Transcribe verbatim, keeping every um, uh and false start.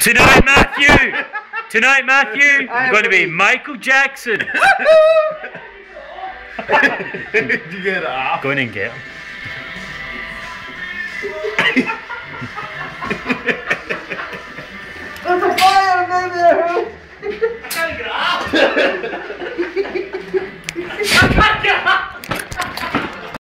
Tonight, Matthew. Tonight, Matthew. I'm going to be Michael Jackson. Did you get it off? Go in and get him. There's a fire in there! I gotta get off!